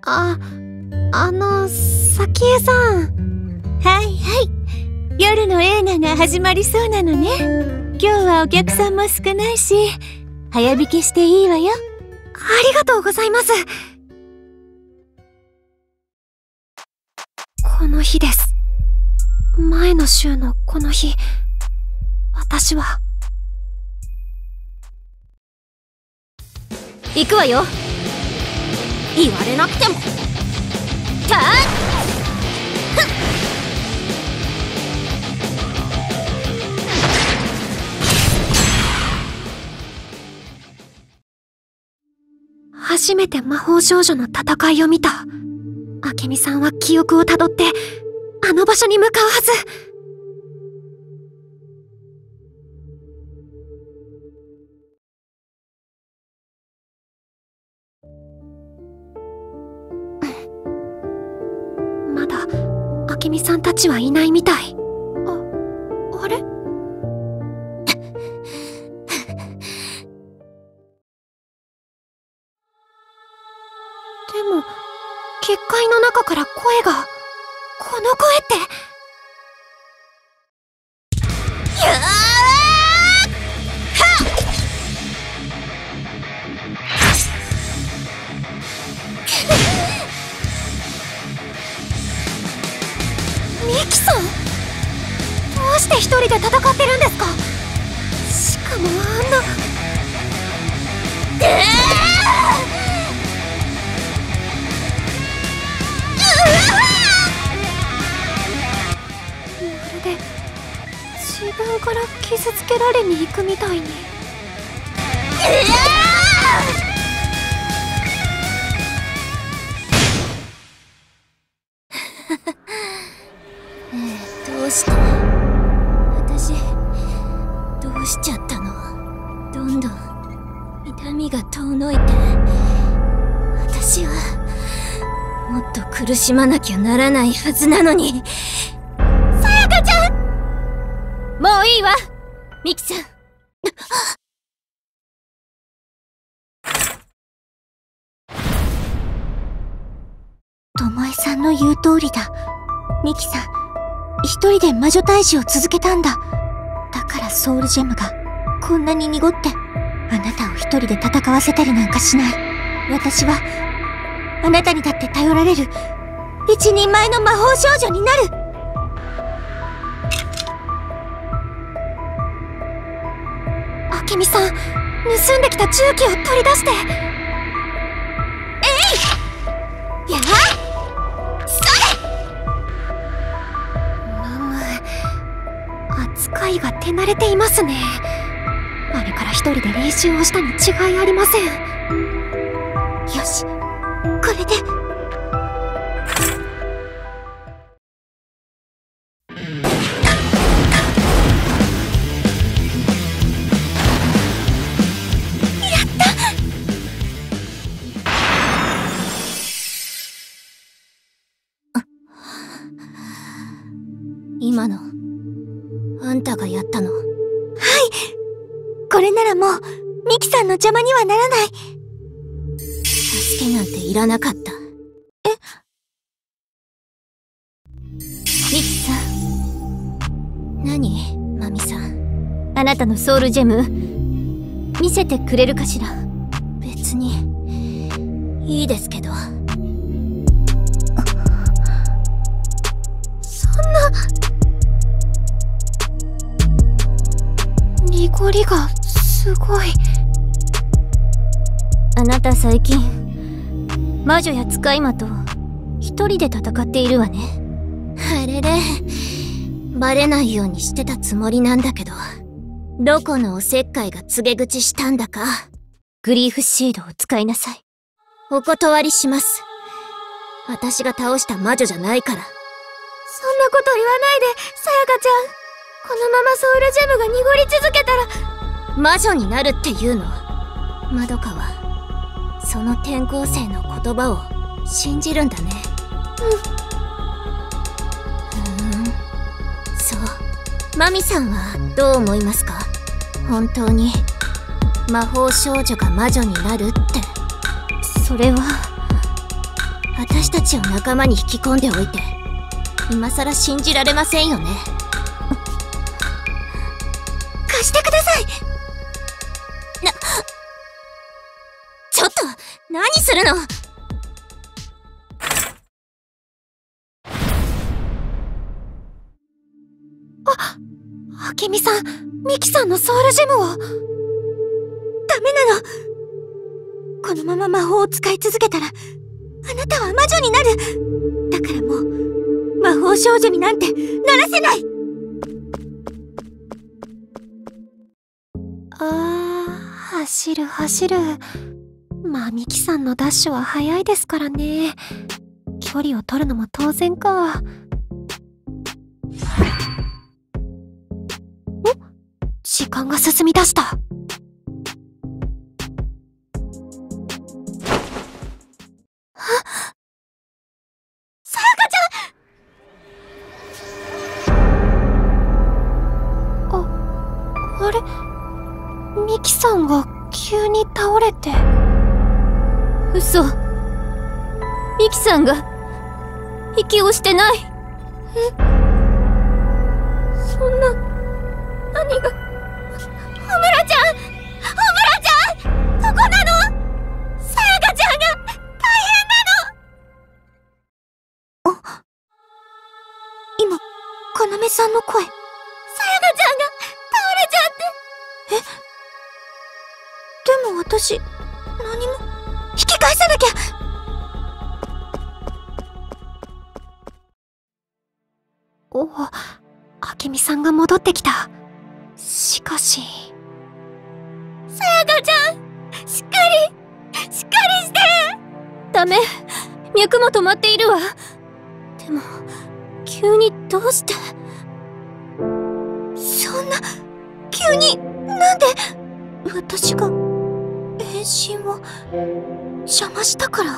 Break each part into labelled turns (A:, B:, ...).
A: 早紀江さん。
B: はいはい。夜の映画が始まりそうなのね。今日はお客さんも少ないし、早引きしていいわよ。
A: ありがとうございます。この日です。前の週のこの日、私は。
B: 行くわよ。言われなくても。たー
A: 初めて魔法少女の戦いを見た。明美さんは記憶をたどって、あの場所に向かうはず。まだ、明美さんたちはいないみたい。あれ？でも、結界の中から声が、この声って。ミキさん？どうして一人で戦ってるんですか？しかもあんな。まるで自分から傷つけられに行くみたいに。
B: どうして私どうしちゃったの？どんどん痛みが遠のいて、私はもっと苦しまなきゃならないはずなのに。さやかちゃん、もういいわミキさん。
C: 巴さんの言う通りだ。ミキさん、一人で魔女退治を続けたんだ。だからソウルジェムがこんなに濁って、あなたを一人で戦わせたりなんかしない。私はあなたにだって頼られる一人前の魔法少女になる。
A: 明美さん、盗んできた重機を取り出して。
B: やあ、
A: 扱いが手慣れていますね。あれから一人で練習をしたに違いありません。
C: よし、これで。
A: やった！
B: 今のあんたがやったの？はい。
C: これならもうミキさんの邪魔にはならない。
B: 助けなんていらなかった。ミキさん。何？マミさん。あなたのソウルジェム見せてくれるかしら？別にいいですけど。
A: そんな。濁りがすごい。
B: あなた最近魔女や使い魔と一人で戦っているわね。あれれ、バレないようにしてたつもりなんだけど、どこのおせっかいが告げ口したんだか。グリーフシードを使いなさい。お断りします。私が倒した魔女じゃないから。
A: そんなこと言わないで、さやかちゃん。このままソウルジェムが濁り続けたら。
B: 魔女になるっていうの？まどかはその転校生の言葉を信じるんだね。そう。マミさんはどう思いますか？本当に魔法少女が魔女になるって。それは私たちを仲間に引き込んでおいて、今さら信じられませんよね。
C: 貸してください。
B: ちょっと何するの？
A: 明美さん、ミキさんのソウルジェムを。
C: ダメなの。このまま魔法を使い続けたら、あなたは魔女になる。だからもう、魔法少女になんてならせない。
A: 走る走る。まあミキさんのダッシュは速いですからね。距離を取るのも当然か。時間が進み出した。
C: さやかち
A: ゃん。あれ、ミキさんが急に倒れて。
B: 嘘。ミキさんが息をしてない。
C: そんな、何が。ホムラちゃん、どこなの？さやかちゃんが大変なの。今、かなめさんの声。さやかちゃんが倒れちゃって。でも私、何も。引き返さなきゃ。
A: 明美さんが戻ってきた。しかし。
C: さやかちゃん、しっかりして。
B: ダメ。脈も止まっているわ。でも、急にどうして。
C: そんな、急に、なんで、私が、変身を、邪魔したから。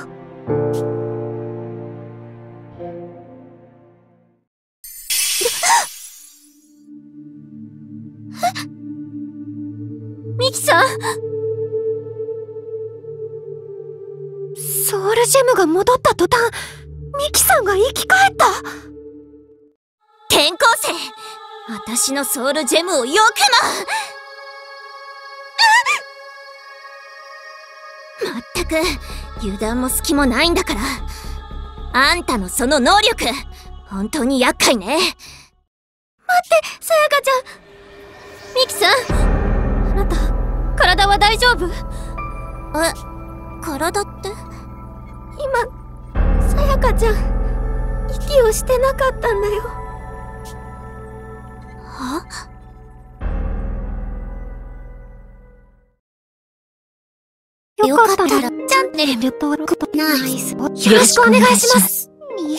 B: ミキさん！
A: ソウルジェムが戻った途端、ミキさんが生き返った。
B: 転校生！私のソウルジェムをよくも！まったく、油断も隙もないんだから。あんたのその能力、本当に厄介ね。
C: 待って、さやかちゃん。
B: ミキさん！あなた、体は大丈夫？体って？
C: 今、さやかちゃん、息をしてなかったんだよ。
B: は？
A: よかったら、チャンネル登録とナイスをよろしくお願いします。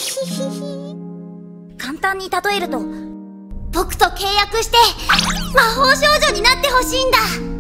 B: 簡単に例えると、僕と契約して魔法少女になってほしいんだ。